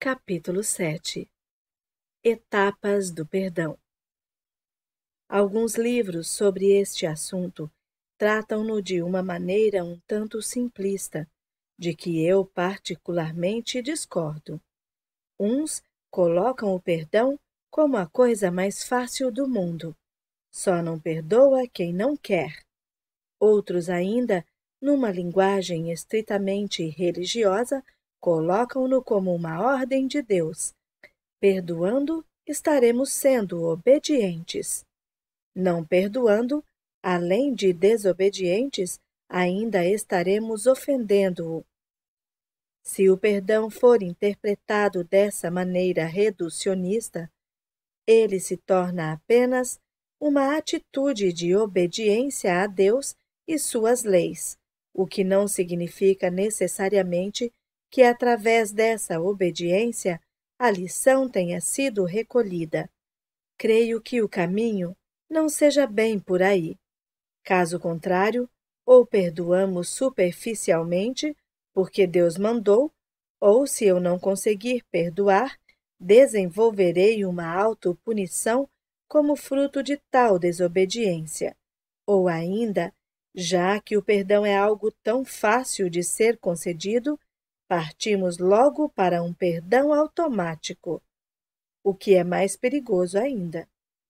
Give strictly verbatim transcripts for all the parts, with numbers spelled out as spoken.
Capítulo sete. Etapas do perdão. Alguns livros sobre este assunto tratam-no de uma maneira um tanto simplista, de que eu particularmente discordo. Uns colocam o perdão como a coisa mais fácil do mundo. Só não perdoa quem não quer. Outros ainda, numa linguagem estritamente religiosa, colocam-no como uma ordem de Deus. Perdoando, estaremos sendo obedientes. Não perdoando, além de desobedientes, ainda estaremos ofendendo-o. Se o perdão for interpretado dessa maneira reducionista, ele se torna apenas uma atitude de obediência a Deus e suas leis, o que não significa necessariamente que através dessa obediência a lição tenha sido recolhida. Creio que o caminho não seja bem por aí. Caso contrário, ou perdoamos superficialmente, porque Deus mandou, ou se eu não conseguir perdoar, desenvolverei uma autopunição como fruto de tal desobediência. Ou ainda, já que o perdão é algo tão fácil de ser concedido, partimos logo para um perdão automático, o que é mais perigoso ainda.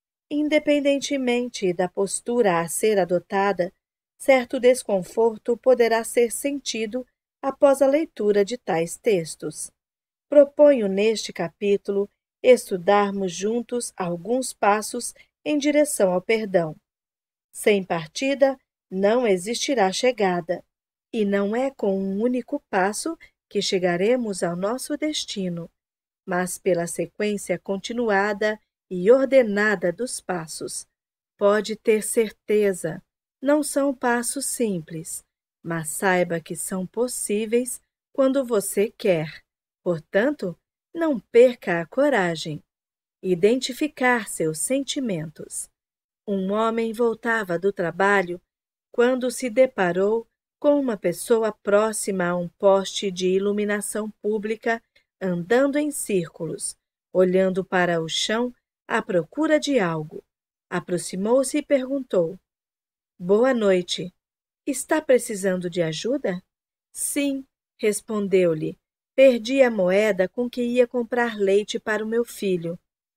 Independentemente da postura a ser adotada, certo desconforto poderá ser sentido após a leitura de tais textos. Proponho neste capítulo estudarmos juntos alguns passos em direção ao perdão. Sem partida, não existirá chegada, e não é com um único passo que chegaremos ao nosso destino, mas pela sequência continuada e ordenada dos passos. Pode ter certeza, não são passos simples, mas saiba que são possíveis quando você quer. Portanto, não perca a coragem. Identificar seus sentimentos. Um homem voltava do trabalho quando se deparou com uma pessoa próxima a um poste de iluminação pública andando em círculos, olhando para o chão à procura de algo. Aproximou-se e perguntou: "Boa noite. Está precisando de ajuda?" "Sim", respondeu-lhe. "Perdi a moeda com que ia comprar leite para o meu filho."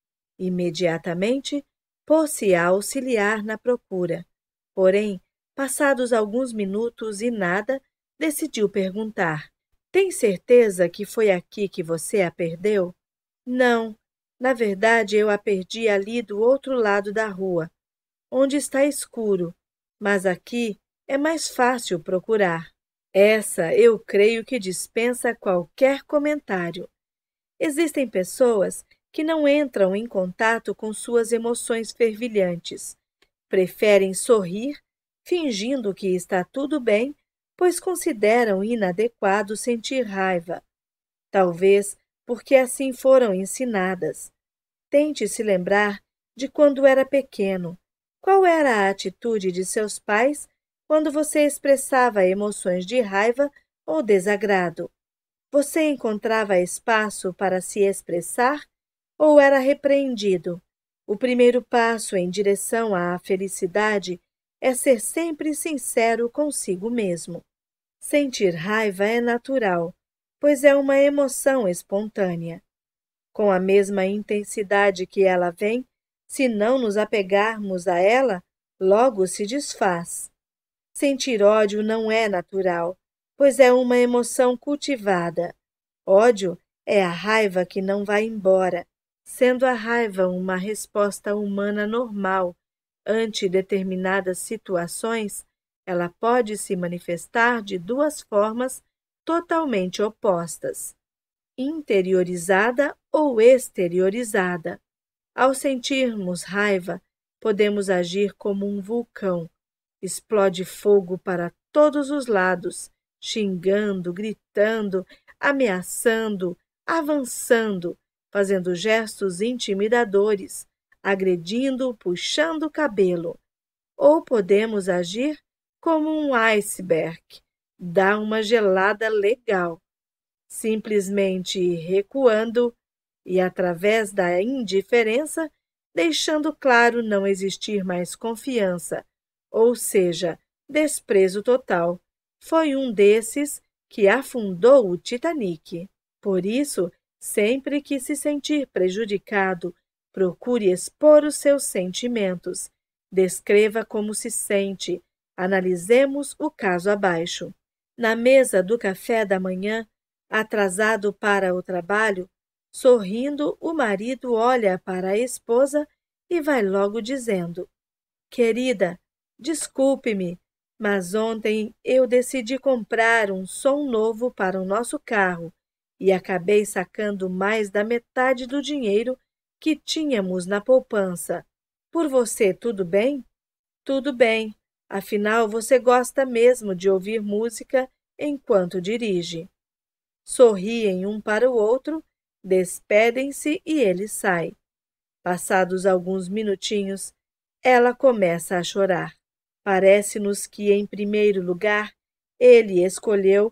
Imediatamente, pôs-se a auxiliar na procura. Porém, passados alguns minutos e nada, decidiu perguntar: "Tem certeza que foi aqui que você a perdeu?" "Não. Na verdade, eu a perdi ali do outro lado da rua, onde está escuro, mas aqui é mais fácil procurar." Essa eu creio que dispensa qualquer comentário. Existem pessoas que não entram em contato com suas emoções fervilhantes. Preferem sorrir, fingindo que está tudo bem, pois consideram inadequado sentir raiva. Talvez porque assim foram ensinadas. Tente se lembrar de quando era pequeno. Qual era a atitude de seus pais quando você expressava emoções de raiva ou desagrado? Você encontrava espaço para se expressar ou era repreendido? O primeiro passo em direção à felicidade é ser sempre sincero consigo mesmo. Sentir raiva é natural, pois é uma emoção espontânea. Com a mesma intensidade que ela vem, se não nos apegarmos a ela, logo se desfaz. Sentir ódio não é natural, pois é uma emoção cultivada. Ódio é a raiva que não vai embora, sendo a raiva uma resposta humana normal. Ante determinadas situações, ela pode se manifestar de duas formas totalmente opostas: interiorizada ou exteriorizada. Ao sentirmos raiva, podemos agir como um vulcão. Explode fogo para todos os lados, xingando, gritando, ameaçando, avançando, fazendo gestos intimidadores, agredindo, puxando o cabelo. Ou podemos agir como um iceberg, dá uma gelada legal. simplesmente recuando e, através da indiferença, deixando claro não existir mais confiança, ou seja, desprezo total. Foi um desses que afundou o Titanic. Por isso, sempre que se sentir prejudicado, procure expor os seus sentimentos. Descreva como se sente. Analisemos o caso abaixo. Na mesa do café da manhã, atrasado para o trabalho, sorrindo, o marido olha para a esposa e vai logo dizendo: Querida, desculpe-me, mas ontem eu decidi comprar um som novo para o nosso carro e acabei sacando mais da metade do dinheiro que tínhamos na poupança. Por você, tudo bem? Tudo bem. Afinal, você gosta mesmo de ouvir música enquanto dirige. Sorriem um para o outro, despedem-se e ele sai. Passados alguns minutinhos, ela começa a chorar. Parece-nos que, em primeiro lugar, ele escolheu,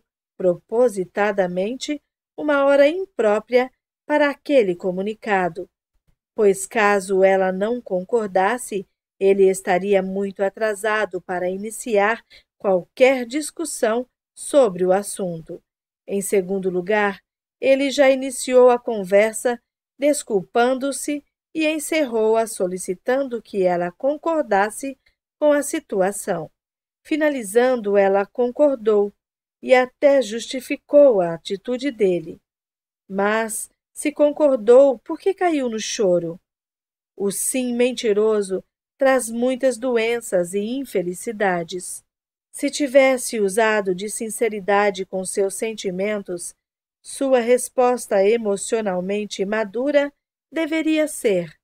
propositadamente, uma hora imprópria para aquele comunicado, pois caso ela não concordasse, ele estaria muito atrasado para iniciar qualquer discussão sobre o assunto. Em segundo lugar, ele já iniciou a conversa desculpando-se e encerrou-a solicitando que ela concordasse com a situação. Finalizando, ela concordou e até justificou a atitude dele. Mas, se concordou, por que caiu no choro? O sim mentiroso traz muitas doenças e infelicidades. Se tivesse usado de sinceridade com seus sentimentos, sua resposta emocionalmente madura deveria ser: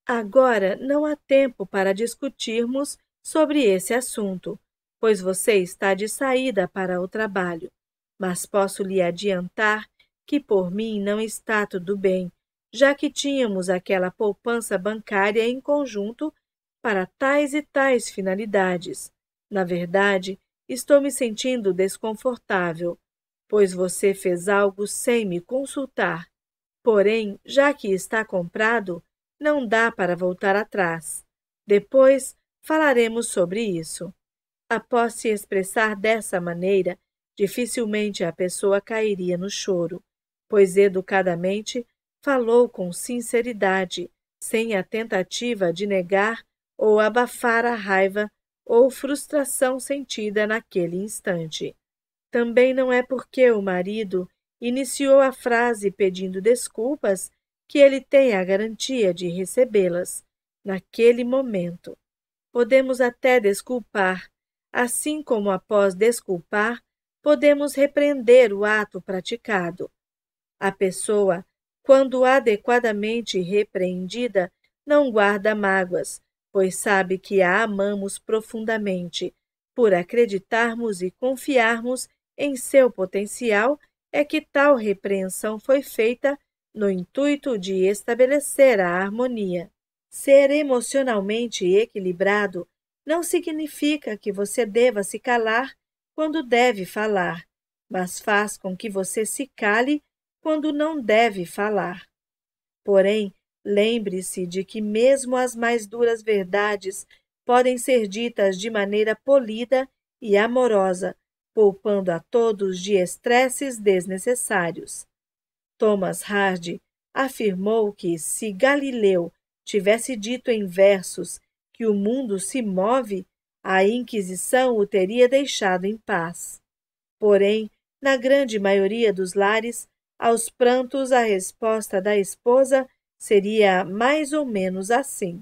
agora não há tempo para discutirmos sobre esse assunto, pois você está de saída para o trabalho. Mas posso lhe adiantar que por mim não está tudo bem, já que tínhamos aquela poupança bancária em conjunto para tais e tais finalidades. Na verdade, estou me sentindo desconfortável, pois você fez algo sem me consultar. Porém, já que está comprado, não dá para voltar atrás. Depois falaremos sobre isso. Após se expressar dessa maneira, dificilmente a pessoa cairia no choro, pois educadamente falou com sinceridade, sem a tentativa de negar ou abafar a raiva ou frustração sentida naquele instante. Também não é porque o marido iniciou a frase pedindo desculpas que ele tem a garantia de recebê-las naquele momento. Podemos até desculpar, assim como após desculpar, podemos repreender o ato praticado. A pessoa, quando adequadamente repreendida, não guarda mágoas, pois sabe que a amamos profundamente. Por acreditarmos e confiarmos em seu potencial, é que tal repreensão foi feita no intuito de estabelecer a harmonia. Ser emocionalmente equilibrado não significa que você deva se calar quando deve falar, mas faz com que você se cale quando não deve falar. Porém, lembre-se de que mesmo as mais duras verdades podem ser ditas de maneira polida e amorosa, poupando a todos de estresses desnecessários. Thomas Hardy afirmou que, se Galileu tivesse dito em versos que o mundo se move, a Inquisição o teria deixado em paz. Porém, na grande maioria dos lares, aos prantos a resposta da esposa seria mais ou menos assim: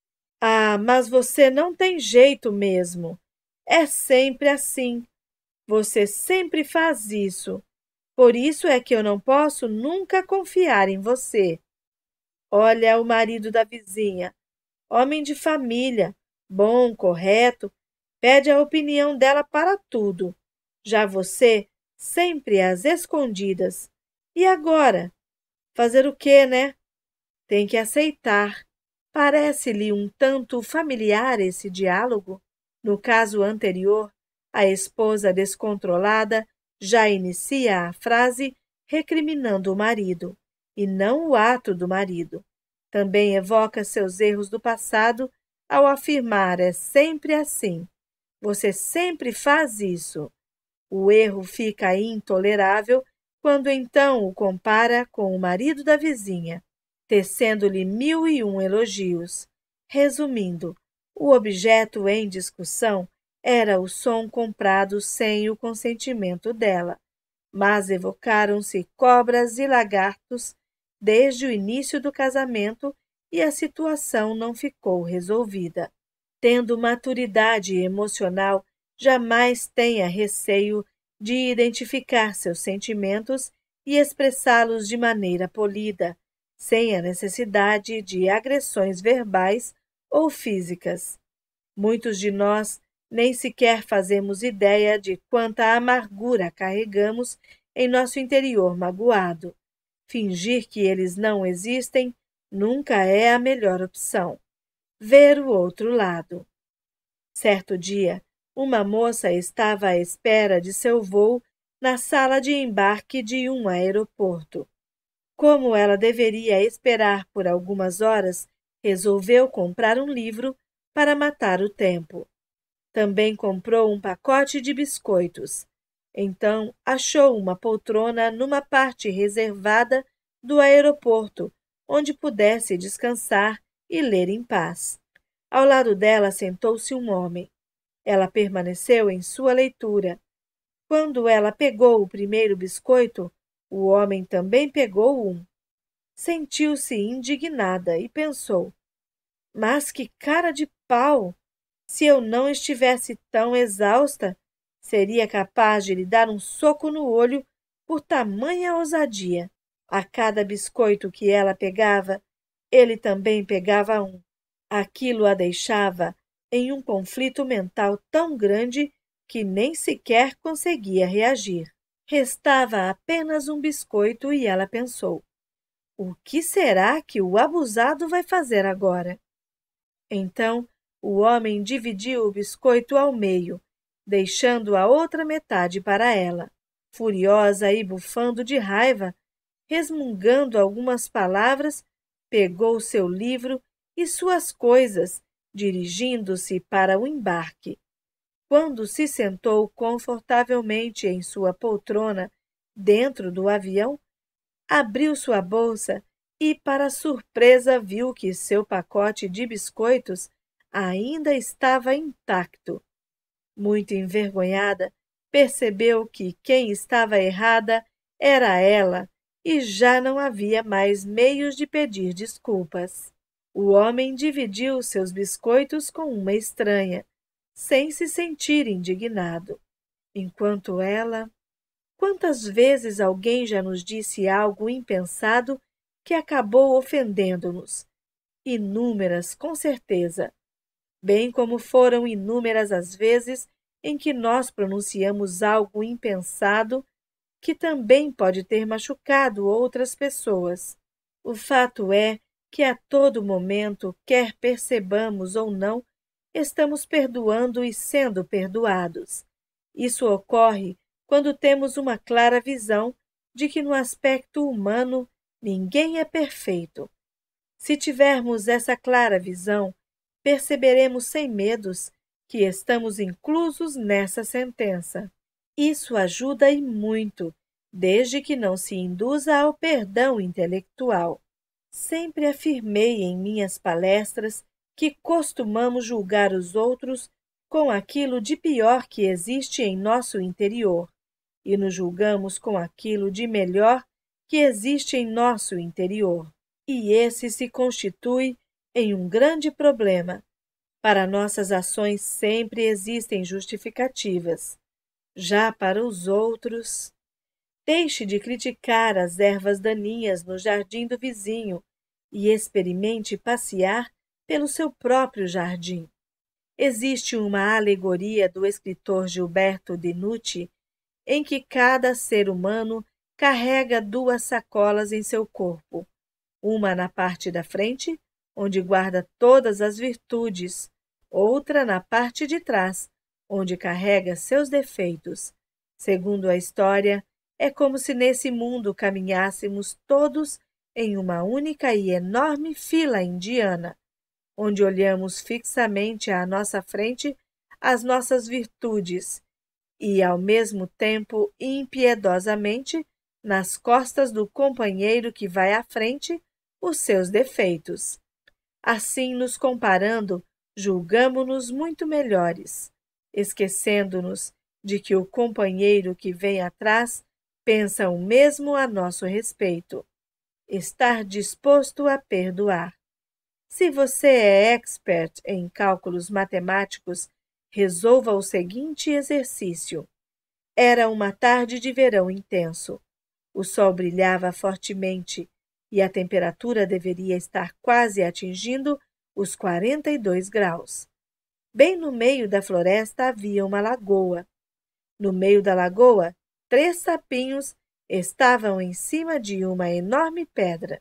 Ah, mas você não tem jeito mesmo. É sempre assim. Você sempre faz isso. Por isso é que eu não posso nunca confiar em você. Olha o marido da vizinha, homem de família, bom, correto, pede a opinião dela para tudo. Já você, sempre às escondidas. E agora? Fazer o quê, né? Tem que aceitar. Parece-lhe um tanto familiar esse diálogo? No caso anterior, a esposa descontrolada já inicia a frase recriminando o marido, e não o ato do marido. Também evoca seus erros do passado ao afirmar: é sempre assim. Você sempre faz isso. O erro fica intolerável quando então o compara com o marido da vizinha, tecendo-lhe mil e um elogios. Resumindo, o objeto em discussão era o som comprado sem o consentimento dela, mas evocaram-se cobras e lagartos desde o início do casamento e a situação não ficou resolvida. Tendo maturidade emocional, jamais tenha receio de identificar seus sentimentos e expressá-los de maneira polida, sem a necessidade de agressões verbais ou físicas. Muitos de nós nem sequer fazemos ideia de quanta amargura carregamos em nosso interior magoado. Fingir que eles não existem nunca é a melhor opção. Ver o outro lado. Certo dia, uma moça estava à espera de seu voo na sala de embarque de um aeroporto. Como ela deveria esperar por algumas horas, resolveu comprar um livro para matar o tempo. Também comprou um pacote de biscoitos. Então, achou uma poltrona numa parte reservada do aeroporto, onde pudesse descansar e ler em paz. Ao lado dela sentou-se um homem. Ela permaneceu em sua leitura. Quando ela pegou o primeiro biscoito, o homem também pegou um. Sentiu-se indignada e pensou: mas que cara de pau! Se eu não estivesse tão exausta, seria capaz de lhe dar um soco no olho por tamanha ousadia. A cada biscoito que ela pegava, ele também pegava um. Aquilo a deixava em um conflito mental tão grande que nem sequer conseguia reagir. Restava apenas um biscoito e ela pensou: o que será que o abusado vai fazer agora? Então, o homem dividiu o biscoito ao meio, deixando a outra metade para ela. Furiosa e bufando de raiva, resmungando algumas palavras, pegou seu livro e suas coisas, dirigindo-se para o embarque. Quando se sentou confortavelmente em sua poltrona dentro do avião, abriu sua bolsa e, para surpresa, viu que seu pacote de biscoitos ainda estava intacto. Muito envergonhada, percebeu que quem estava errada era ela e já não havia mais meios de pedir desculpas. O homem dividiu seus biscoitos com uma estranha, sem se sentir indignado, enquanto ela... Quantas vezes alguém já nos disse algo impensado que acabou ofendendo-nos? Inúmeras, com certeza. Bem como foram inúmeras as vezes em que nós pronunciamos algo impensado que também pode ter machucado outras pessoas. O fato é que a todo momento, quer percebamos ou não, estamos perdoando e sendo perdoados. Isso ocorre quando temos uma clara visão de que no aspecto humano ninguém é perfeito. Se tivermos essa clara visão, perceberemos sem medos que estamos inclusos nessa sentença. Isso ajuda e muito, desde que não se induza ao perdão intelectual. Sempre afirmei em minhas palestras que costumamos julgar os outros com aquilo de pior que existe em nosso interior, e nos julgamos com aquilo de melhor que existe em nosso interior. E esse se constitui em um grande problema. Para nossas ações sempre existem justificativas. Já para os outros... Deixe de criticar as ervas daninhas no jardim do vizinho e experimente passear pelo seu próprio jardim. Existe uma alegoria do escritor Gilberto Dinucci em que cada ser humano carrega duas sacolas em seu corpo, uma na parte da frente, onde guarda todas as virtudes, outra na parte de trás, onde carrega seus defeitos. Segundo a história, É como se nesse mundo caminhássemos todos em uma única e enorme fila indiana, onde olhamos fixamente à nossa frente as nossas virtudes e, ao mesmo tempo, impiedosamente, nas costas do companheiro que vai à frente, os seus defeitos. Assim, nos comparando, julgamo-nos muito melhores, esquecendo-nos de que o companheiro que vem atrás pensa o mesmo a nosso respeito. Estar disposto a perdoar. Se você é expert em cálculos matemáticos, resolva o seguinte exercício. Era uma tarde de verão intenso. O sol brilhava fortemente e a temperatura deveria estar quase atingindo os quarenta e dois graus. Bem no meio da floresta havia uma lagoa. No meio da lagoa, três sapinhos estavam em cima de uma enorme pedra.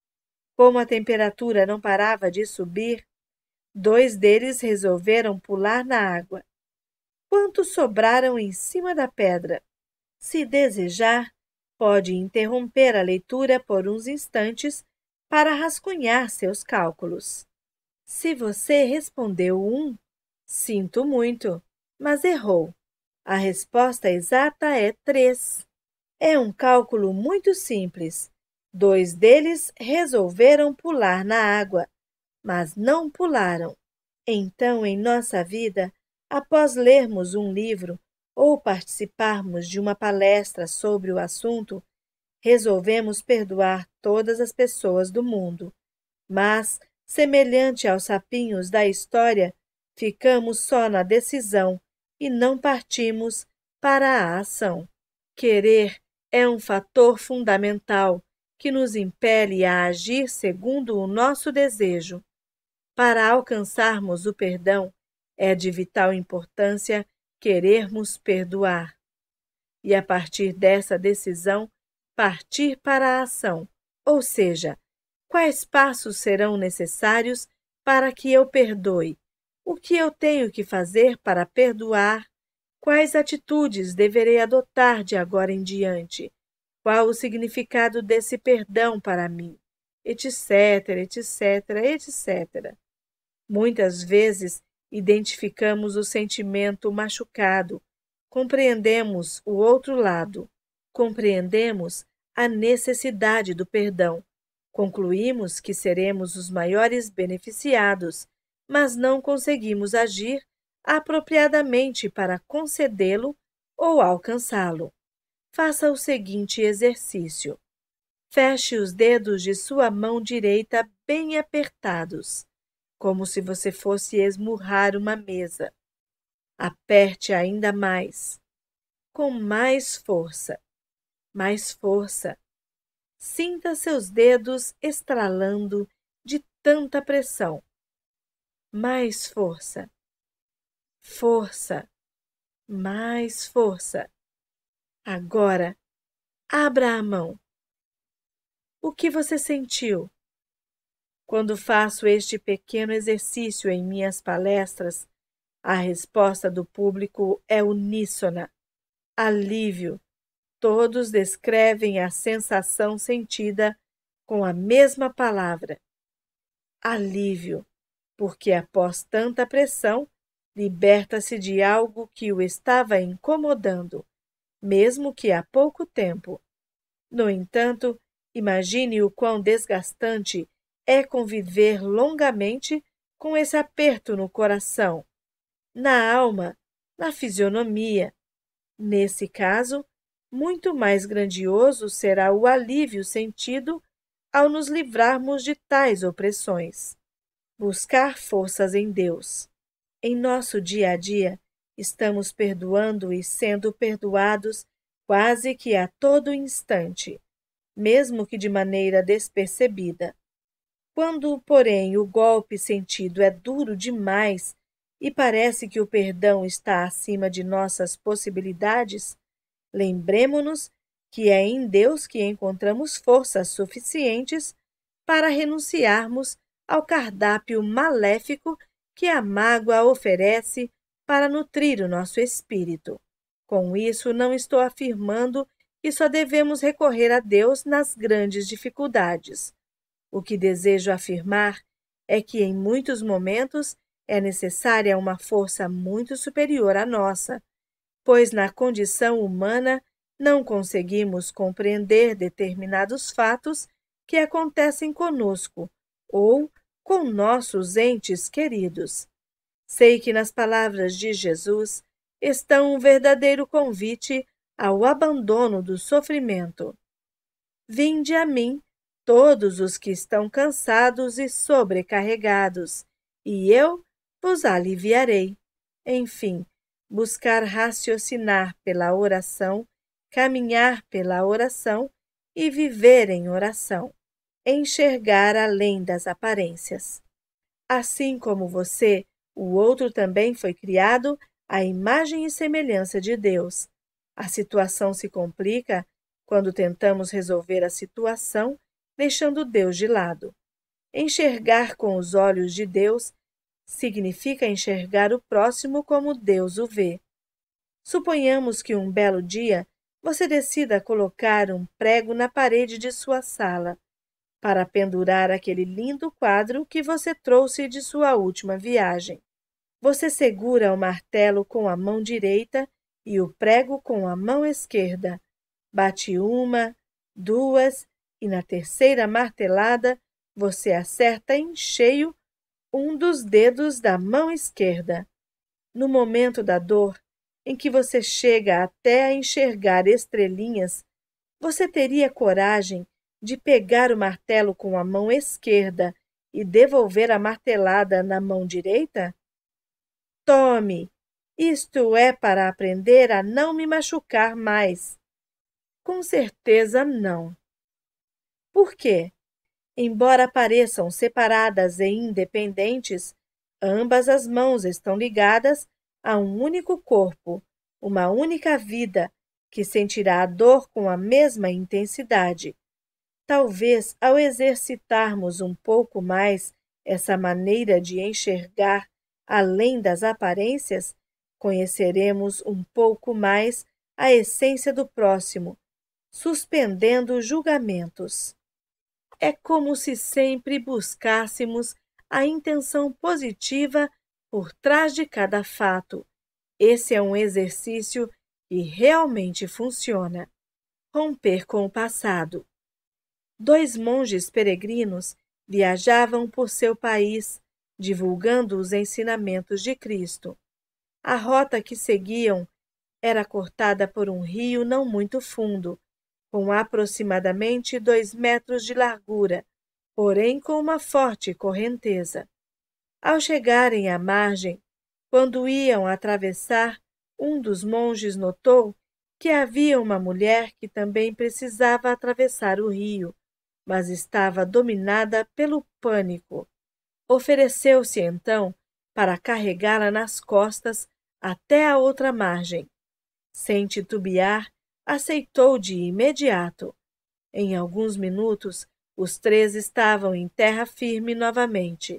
Como a temperatura não parava de subir, dois deles resolveram pular na água. Quantos sobraram em cima da pedra? Se desejar, pode interromper a leitura por uns instantes para rascunhar seus cálculos. Se você respondeu um, sinto muito, mas errou. A resposta exata é três. É um cálculo muito simples. Dois deles resolveram pular na água, mas não pularam. Então, em nossa vida, após lermos um livro ou participarmos de uma palestra sobre o assunto, resolvemos perdoar todas as pessoas do mundo. Mas, semelhante aos sapinhos da história, ficamos só na decisão e não partimos para a ação. Querer é um fator fundamental que nos impele a agir segundo o nosso desejo. Para alcançarmos o perdão, é de vital importância querermos perdoar. E a partir dessa decisão, partir para a ação, ou seja, quais passos serão necessários para que eu perdoe? O que eu tenho que fazer para perdoar? Quais atitudes deverei adotar de agora em diante? Qual o significado desse perdão para mim? Etc, etc, etcétera. Muitas vezes identificamos o sentimento machucado, compreendemos o outro lado, compreendemos a necessidade do perdão, concluímos que seremos os maiores beneficiados, mas não conseguimos agir apropriadamente para concedê-lo ou alcançá-lo. Faça o seguinte exercício. Feche os dedos de sua mão direita bem apertados, como se você fosse esmurrar uma mesa. Aperte ainda mais, com mais força, mais força. Sinta seus dedos estralando de tanta pressão. Mais força, força, mais força. Agora, abra a mão. O que você sentiu? Quando faço este pequeno exercício em minhas palestras, a resposta do público é uníssona. Alívio. Todos descrevem a sensação sentida com a mesma palavra. Alívio, porque após tanta pressão, liberta-se de algo que o estava incomodando, mesmo que há pouco tempo. No entanto, imagine o quão desgastante é conviver longamente com esse aperto no coração, na alma, na fisionomia. Nesse caso, muito mais grandioso será o alívio sentido ao nos livrarmos de tais opressões. Buscar forças em Deus. Em nosso dia a dia, estamos perdoando e sendo perdoados quase que a todo instante, mesmo que de maneira despercebida. Quando, porém, o golpe sentido é duro demais e parece que o perdão está acima de nossas possibilidades, lembremo-nos que é em Deus que encontramos forças suficientes para renunciarmos ao cardápio maléfico que a mágoa oferece para nutrir o nosso espírito. Com isso, não estou afirmando e só devemos recorrer a Deus nas grandes dificuldades. O que desejo afirmar é que, em muitos momentos, é necessária uma força muito superior à nossa, pois na condição humana não conseguimos compreender determinados fatos que acontecem conosco ou com nossos entes queridos. Sei que nas palavras de Jesus está um verdadeiro convite ao abandono do sofrimento. Vinde a mim, todos os que estão cansados e sobrecarregados, e eu vos aliviarei. Enfim, buscar raciocinar pela oração, caminhar pela oração e viver em oração. Enxergar além das aparências. Assim como você, o outro também foi criado à imagem e semelhança de Deus. A situação se complica quando tentamos resolver a situação deixando Deus de lado. Enxergar com os olhos de Deus significa enxergar o próximo como Deus o vê. Suponhamos que um belo dia você decida colocar um prego na parede de sua sala para pendurar aquele lindo quadro que você trouxe de sua última viagem. Você segura o martelo com a mão direita e o prego com a mão esquerda. Bate uma, duas e na terceira martelada você acerta em cheio um dos dedos da mão esquerda. No momento da dor, em que você chega até a enxergar estrelinhas, você teria coragem de pegar o martelo com a mão esquerda e devolver a martelada na mão direita? Tome! Isto é para aprender a não me machucar mais. Com certeza não. Por quê? Embora pareçam separadas e independentes, ambas as mãos estão ligadas a um único corpo, uma única vida, que sentirá a dor com a mesma intensidade. Talvez, ao exercitarmos um pouco mais essa maneira de enxergar além das aparências, conheceremos um pouco mais a essência do próximo, suspendendo julgamentos. É como se sempre buscássemos a intenção positiva por trás de cada fato. Esse é um exercício que realmente funciona. Romper com o passado. Dois monges peregrinos viajavam por seu país, divulgando os ensinamentos de Cristo. A rota que seguiam era cortada por um rio não muito fundo, com aproximadamente dois metros de largura, porém com uma forte correnteza. Ao chegarem à margem, quando iam atravessar, um dos monges notou que havia uma mulher que também precisava atravessar o rio, mas estava dominada pelo pânico. Ofereceu-se então para carregá-la nas costas até a outra margem. Sem titubear, aceitou de imediato. Em alguns minutos, os três estavam em terra firme novamente.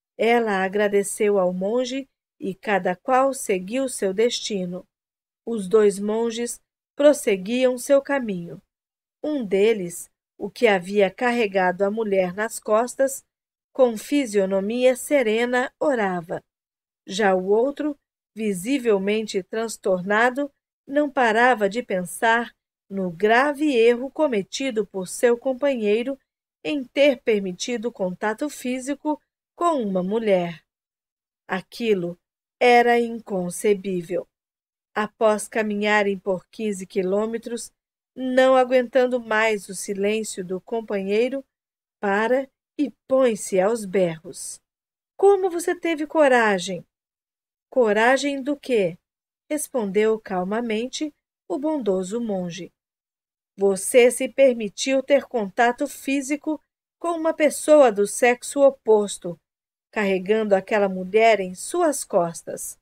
Ela agradeceu ao monge e cada qual seguiu seu destino. Os dois monges prosseguiam seu caminho. Um deles, o que havia carregado a mulher nas costas, com fisionomia serena, orava. Já o outro, visivelmente transtornado, não parava de pensar no grave erro cometido por seu companheiro em ter permitido contato físico com uma mulher. Aquilo era inconcebível. Após caminharem por quinze quilômetros, não aguentando mais o silêncio do companheiro, para e põe-se aos berros. Como você teve coragem? Coragem do quê? Respondeu calmamente o bondoso monge. Você se permitiu ter contato físico com uma pessoa do sexo oposto, carregando aquela mulher em suas costas.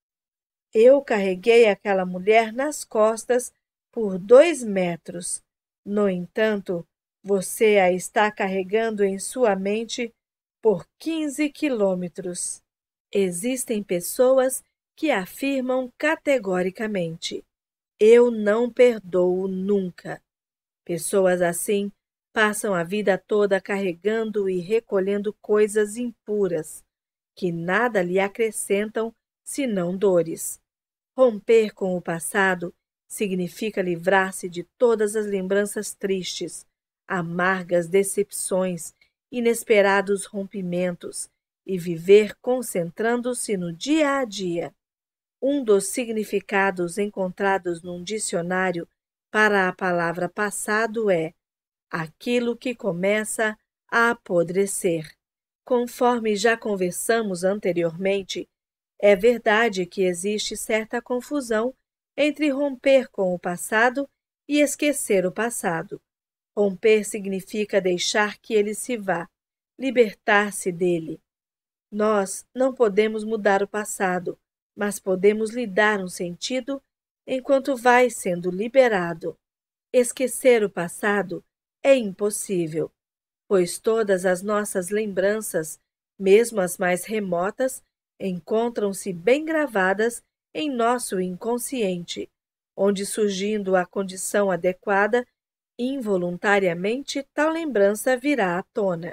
Eu carreguei aquela mulher nas costas por dois metros. No entanto, você a está carregando em sua mente por quinze quilômetros. Existem pessoas que afirmam categoricamente: Eu não perdoo nunca. Pessoas assim passam a vida toda carregando e recolhendo coisas impuras, que nada lhe acrescentam senão dores. Romper com o passado significa livrar-se de todas as lembranças tristes, amargas decepções, inesperados rompimentos e viver concentrando-se no dia a dia. Um dos significados encontrados num dicionário para a palavra passado é aquilo que começa a apodrecer. Conforme já conversamos anteriormente, é verdade que existe certa confusão entre romper com o passado e esquecer o passado. Romper significa deixar que ele se vá, libertar-se dele. Nós não podemos mudar o passado, mas podemos lhe dar um sentido enquanto vai sendo liberado. Esquecer o passado é impossível, pois todas as nossas lembranças, mesmo as mais remotas, encontram-se bem gravadas em nosso inconsciente, onde, surgindo a condição adequada, involuntariamente tal lembrança virá à tona.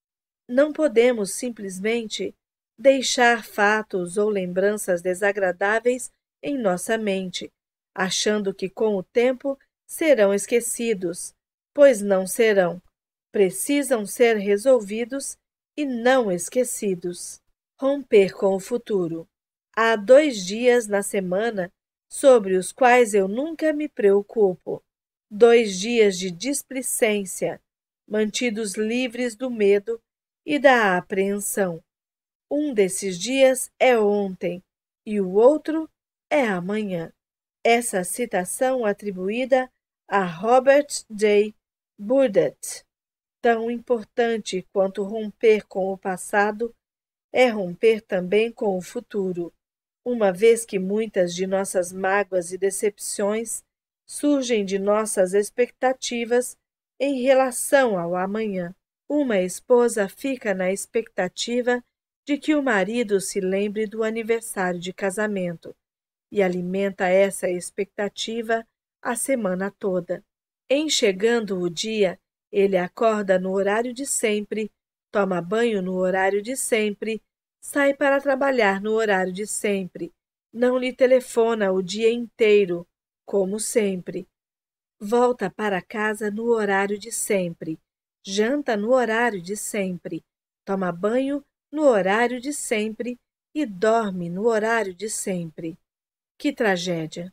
Não podemos simplesmente deixar fatos ou lembranças desagradáveis em nossa mente, achando que com o tempo serão esquecidos, pois não serão. Precisam ser resolvidos e não esquecidos. Romper com o futuro. Há dois dias na semana sobre os quais eu nunca me preocupo. Dois dias de displicência, mantidos livres do medo e da apreensão. Um desses dias é ontem e o outro é amanhã. Essa citação atribuída a Robert J. Burdett. Tão importante quanto romper com o passado é romper também com o futuro, uma vez que muitas de nossas mágoas e decepções surgem de nossas expectativas em relação ao amanhã. Uma esposa fica na expectativa de que o marido se lembre do aniversário de casamento e alimenta essa expectativa a semana toda. Em chegando o dia, ele acorda no horário de sempre, toma banho no horário de sempre, sai para trabalhar no horário de sempre, não lhe telefona o dia inteiro, como sempre. Volta para casa no horário de sempre, janta no horário de sempre, toma banho no horário de sempre e dorme no horário de sempre. Que tragédia!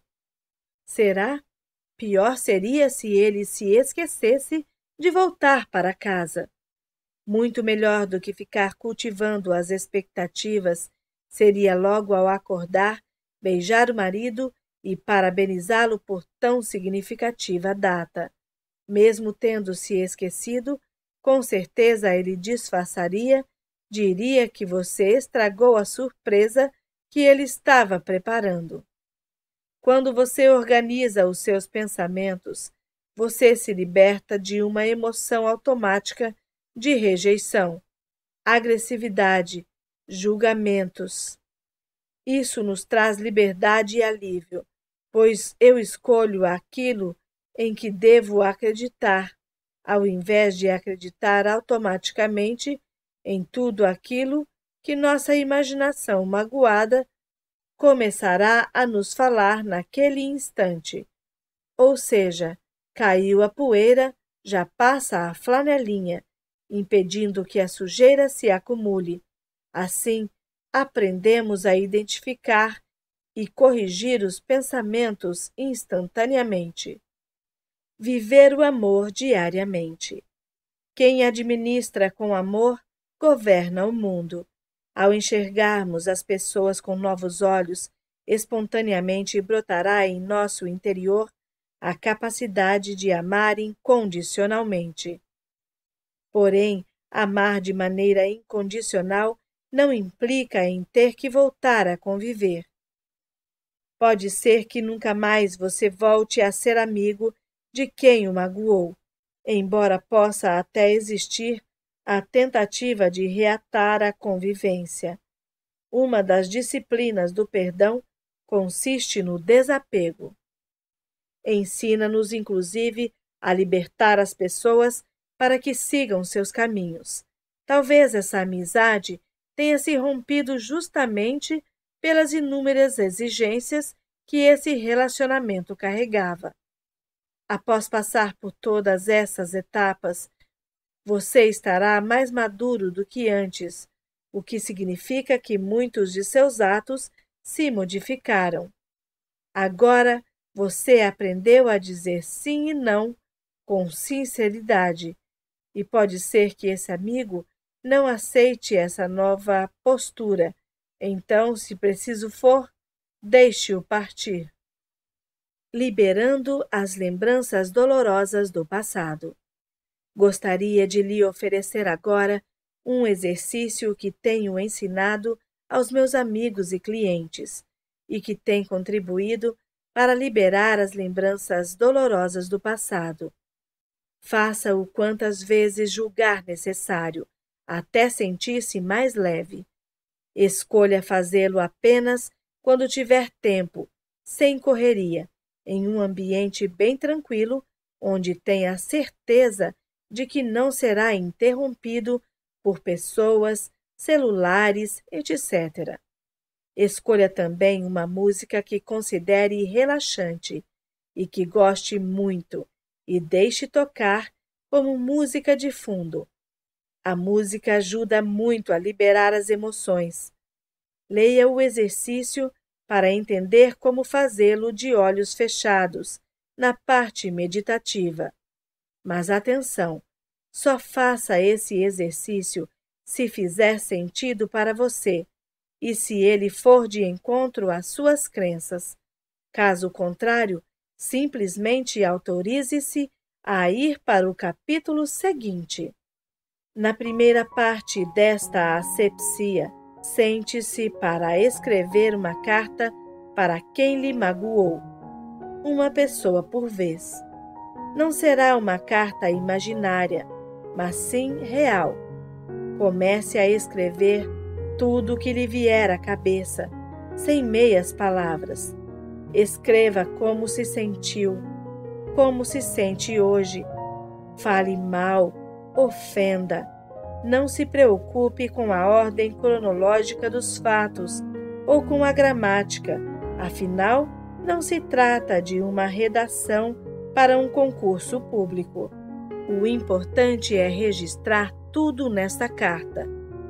Será? Pior seria se ele se esquecesse de voltar para casa. Muito melhor do que ficar cultivando as expectativas seria logo ao acordar beijar o marido e parabenizá-lo por tão significativa data. Mesmo tendo se esquecido, com certeza ele disfarçaria, diria que você estragou a surpresa que ele estava preparando. Quando você organiza os seus pensamentos, você se liberta de uma emoção automática de rejeição, agressividade, julgamentos. Isso nos traz liberdade e alívio, pois eu escolho aquilo em que devo acreditar, ao invés de acreditar automaticamente em tudo aquilo que nossa imaginação magoada começará a nos falar naquele instante. Ou seja, caiu a poeira, já passa a flanelinha, impedindo que a sujeira se acumule. Assim, aprendemos a identificar e corrigir os pensamentos instantaneamente. Viver o amor diariamente. Quem administra com amor, governa o mundo. Ao enxergarmos as pessoas com novos olhos, espontaneamente brotará em nosso interior a capacidade de amar incondicionalmente. Porém, amar de maneira incondicional não implica em ter que voltar a conviver. Pode ser que nunca mais você volte a ser amigo de quem o magoou, embora possa até existir a tentativa de reatar a convivência. Uma das disciplinas do perdão consiste no desapego. Ensina-nos, inclusive, a libertar as pessoas para que sigam seus caminhos. Talvez essa amizade tenha se rompido justamente pelas inúmeras exigências que esse relacionamento carregava. Após passar por todas essas etapas, você estará mais maduro do que antes, o que significa que muitos de seus atos se modificaram. Agora você aprendeu a dizer sim e não com sinceridade, e pode ser que esse amigo não aceite essa nova postura. Então, se preciso for, deixe-o partir. Liberando as lembranças dolorosas do passado. Gostaria de lhe oferecer agora um exercício que tenho ensinado aos meus amigos e clientes e que tem contribuído para liberar as lembranças dolorosas do passado. Faça-o quantas vezes julgar necessário, até sentir-se mais leve. Escolha fazê-lo apenas quando tiver tempo, sem correria, em um ambiente bem tranquilo, onde tenha certeza de que não será interrompido por pessoas, celulares, etcétera. Escolha também uma música que considere relaxante e que goste muito e deixe tocar como música de fundo. A música ajuda muito a liberar as emoções. Leia o exercício para entender como fazê-lo de olhos fechados, na parte meditativa. Mas atenção, só faça esse exercício se fizer sentido para você e se ele for de encontro às suas crenças. Caso contrário, simplesmente autorize-se a ir para o capítulo seguinte. Na primeira parte desta asepsia, sente-se para escrever uma carta para quem lhe magoou, uma pessoa por vez. Não será uma carta imaginária, mas sim real. Comece a escrever tudo o que lhe vier à cabeça, sem meias palavras. Escreva como se sentiu, como se sente hoje. Fale mal, ofenda. Não se preocupe com a ordem cronológica dos fatos ou com a gramática. Afinal, não se trata de uma redação para um concurso público. O importante é registrar tudo nesta carta,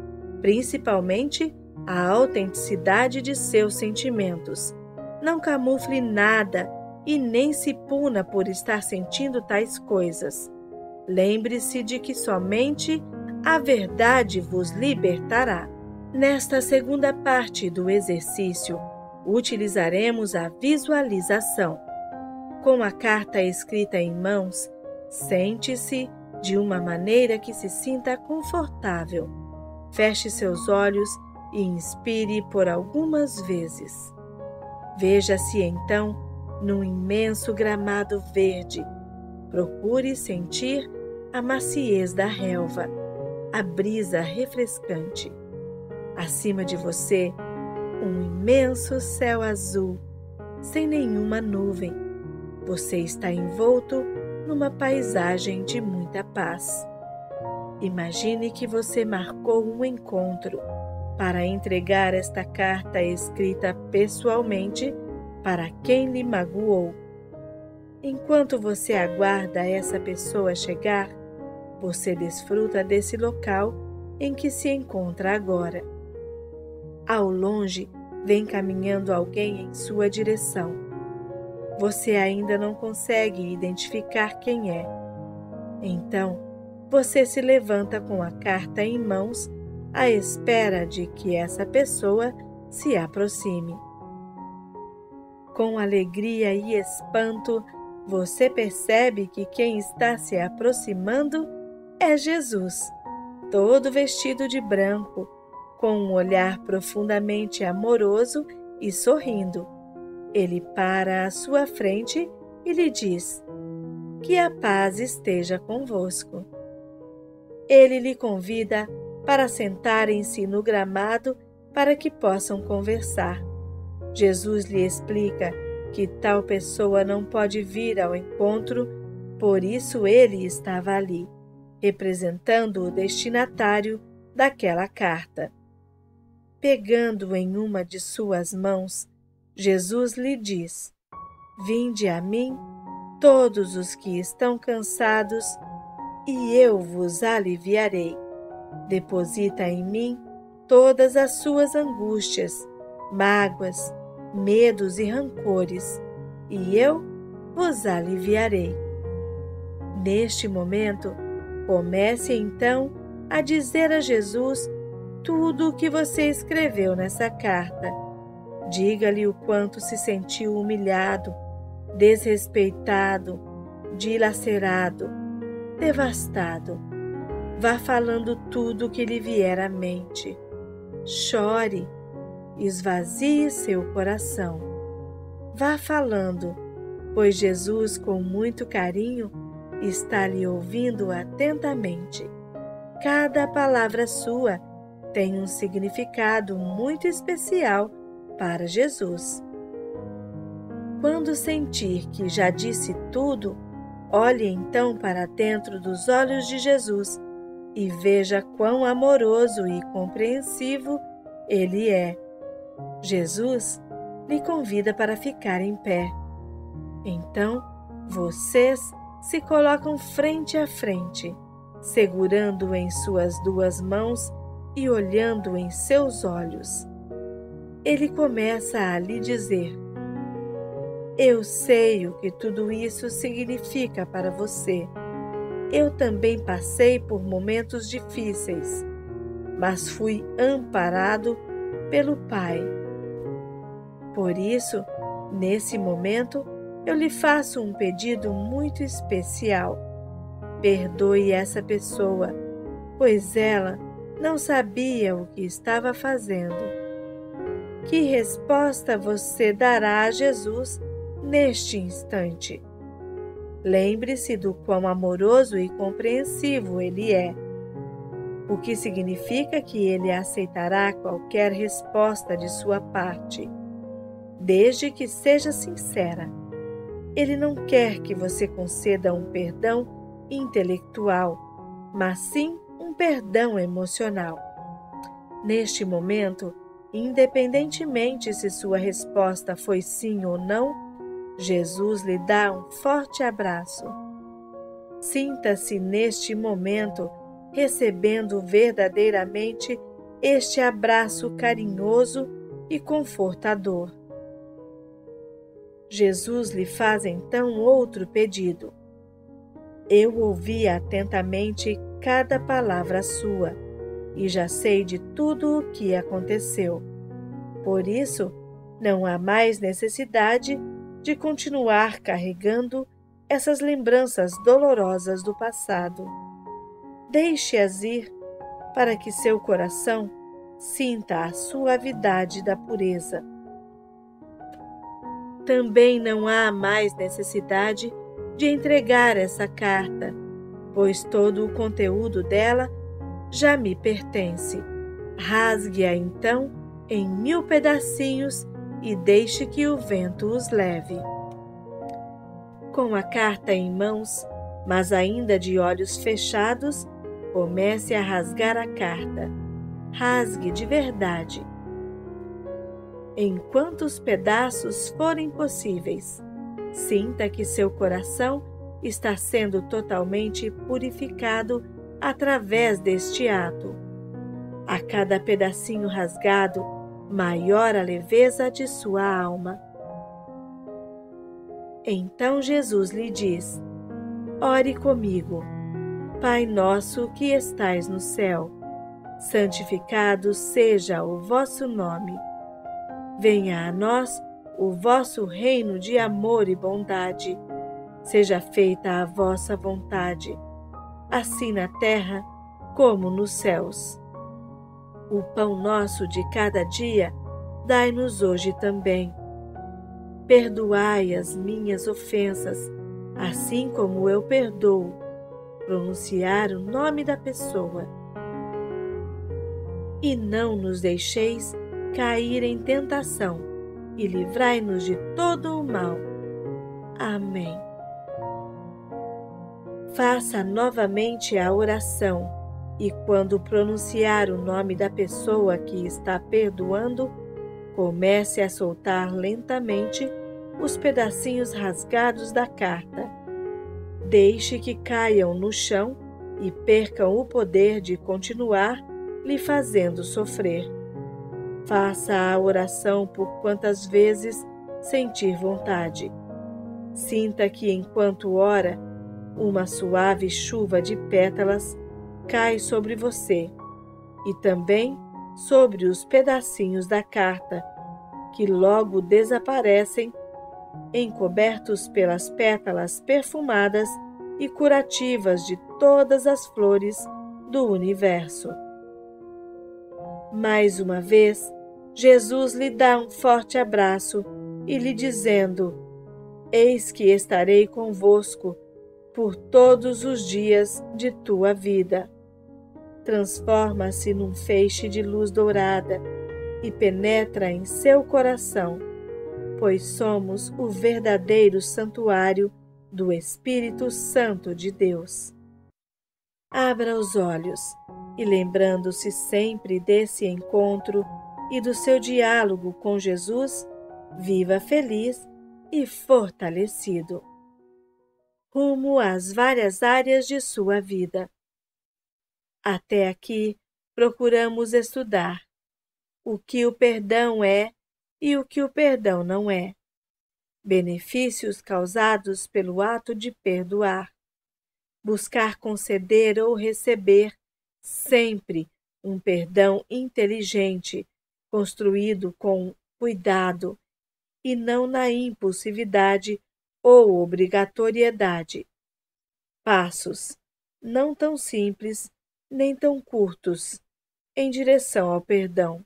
principalmente a autenticidade de seus sentimentos. Não camufle nada e nem se puna por estar sentindo tais coisas. Lembre-se de que somente a verdade vos libertará. Nesta segunda parte do exercício, utilizaremos a visualização. Com a carta escrita em mãos, sente-se de uma maneira que se sinta confortável. Feche seus olhos e inspire por algumas vezes. Veja-se então num imenso gramado verde. Procure sentir a maciez da relva, a brisa refrescante. Acima de você, um imenso céu azul, sem nenhuma nuvem. Você está envolto numa paisagem de muita paz. Imagine que você marcou um encontro para entregar esta carta escrita pessoalmente para quem lhe magoou. Enquanto você aguarda essa pessoa chegar, você desfruta desse local em que se encontra agora. Ao longe, vem caminhando alguém em sua direção. Você ainda não consegue identificar quem é. Então, você se levanta com a carta em mãos à espera de que essa pessoa se aproxime. Com alegria e espanto, você percebe que quem está se aproximando é Jesus, todo vestido de branco, com um olhar profundamente amoroso e sorrindo. Ele para à sua frente e lhe diz: "Que a paz esteja convosco." Ele lhe convida para sentarem-se no gramado para que possam conversar. Jesus lhe explica que tal pessoa não pode vir ao encontro, por isso ele estava ali, representando o destinatário daquela carta. Pegando em uma de suas mãos, Jesus lhe diz: Vinde a mim, todos os que estão cansados, e eu vos aliviarei. Deposita em mim todas as suas angústias, mágoas, medos e rancores, e eu vos aliviarei. Neste momento, comece então a dizer a Jesus tudo o que você escreveu nessa carta. Diga-lhe o quanto se sentiu humilhado, desrespeitado, dilacerado, devastado. Vá falando tudo o que lhe vier à mente. Chore, esvazie seu coração. Vá falando, pois Jesus, com muito carinho, está lhe ouvindo atentamente. Cada palavra sua tem um significado muito especial para Jesus. Quando sentir que já disse tudo, olhe então para dentro dos olhos de Jesus e veja quão amoroso e compreensivo Ele é. Jesus lhe convida para ficar em pé. Então, vocês se colocam frente a frente, segurando em suas duas mãos e olhando em seus olhos. Ele começa a lhe dizer: Eu sei o que tudo isso significa para você. Eu também passei por momentos difíceis, mas fui amparado pelo Pai. Por isso, nesse momento, eu lhe faço um pedido muito especial. Perdoe essa pessoa, pois ela não sabia o que estava fazendo. Que resposta você dará a Jesus neste instante? Lembre-se do quão amoroso e compreensivo Ele é, o que significa que Ele aceitará qualquer resposta de sua parte, desde que seja sincera. Ele não quer que você conceda um perdão intelectual, mas sim um perdão emocional. Neste momento, independentemente se sua resposta foi sim ou não, Jesus lhe dá um forte abraço. Sinta-se neste momento recebendo verdadeiramente este abraço carinhoso e confortador. Jesus lhe faz então outro pedido. Eu ouvi atentamente cada palavra sua e já sei de tudo o que aconteceu. Por isso, não há mais necessidade de continuar carregando essas lembranças dolorosas do passado. Deixe-as ir para que seu coração sinta a suavidade da pureza. Também não há mais necessidade de entregar essa carta, pois todo o conteúdo dela já me pertence. Rasgue-a então em mil pedacinhos e deixe que o vento os leve. Com a carta em mãos, mas ainda de olhos fechados, comece a rasgar a carta. Rasgue de verdade. Em quantos pedaços forem possíveis, sinta que seu coração está sendo totalmente purificado através deste ato. A cada pedacinho rasgado, maior a leveza de sua alma. Então Jesus lhe diz: Ore comigo. Pai nosso que estais no céu, santificado seja o vosso nome. Venha a nós o vosso reino de amor e bondade. Seja feita a vossa vontade, assim na terra como nos céus. O pão nosso de cada dia, dai-nos hoje também. Perdoai as minhas ofensas, assim como eu perdoo. Pronunciar o nome da pessoa. E não nos deixeis cair em tentação, e livrai-nos de todo o mal. Amém. Faça novamente a oração e, quando pronunciar o nome da pessoa que está perdoando, comece a soltar lentamente os pedacinhos rasgados da carta. Deixe que caiam no chão e percam o poder de continuar lhe fazendo sofrer. Faça a oração por quantas vezes sentir vontade. Sinta que, enquanto ora, uma suave chuva de pétalas cai sobre você e também sobre os pedacinhos da carta, que logo desaparecem, encobertos pelas pétalas perfumadas e curativas de todas as flores do universo. Mais uma vez, Jesus lhe dá um forte abraço e lhe dizendo: Eis que estarei convosco por todos os dias de tua vida. Transforma-se num feixe de luz dourada e penetra em seu coração, pois somos o verdadeiro santuário do Espírito Santo de Deus. Abra os olhos e, lembrando-se sempre desse encontro e do seu diálogo com Jesus, viva feliz e fortalecido. Rumo às várias áreas de sua vida. Até aqui, procuramos estudar o que o perdão é e o que o perdão não é, benefícios causados pelo ato de perdoar, buscar conceder ou receber sempre um perdão inteligente, construído com cuidado e não na impulsividade ou obrigatoriedade. Passos não tão simples nem tão curtos em direção ao perdão.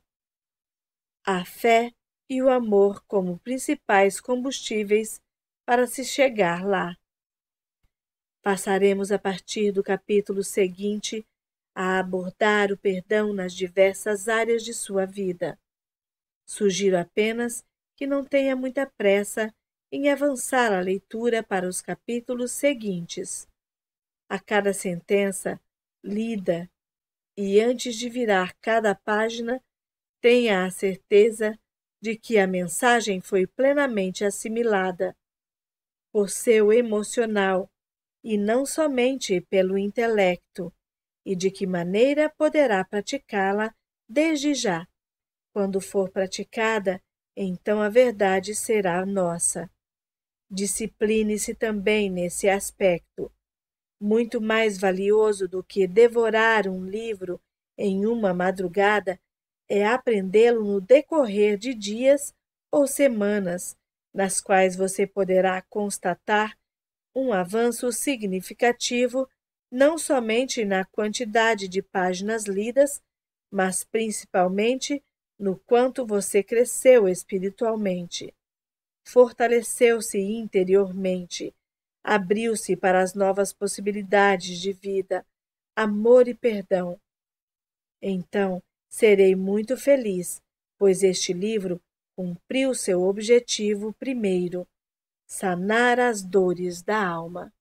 A fé e o amor como principais combustíveis para se chegar lá. Passaremos a partir do capítulo seguinte a abordar o perdão nas diversas áreas de sua vida. Sugiro apenas que não tenha muita pressa em avançar a leitura para os capítulos seguintes. A cada sentença lida e antes de virar cada página, tenha a certeza de que a mensagem foi plenamente assimilada por seu emocional e não somente pelo intelecto, e de que maneira poderá praticá-la desde já. Quando for praticada, então a verdade será nossa. Discipline-se também nesse aspecto. Muito mais valioso do que devorar um livro em uma madrugada é aprendê-lo no decorrer de dias ou semanas, nas quais você poderá constatar um avanço significativo não somente na quantidade de páginas lidas, mas principalmente no quanto você cresceu espiritualmente, fortaleceu-se interiormente, abriu-se para as novas possibilidades de vida, amor e perdão. Então, serei muito feliz, pois este livro cumpriu seu objetivo primeiro: sanar as dores da alma.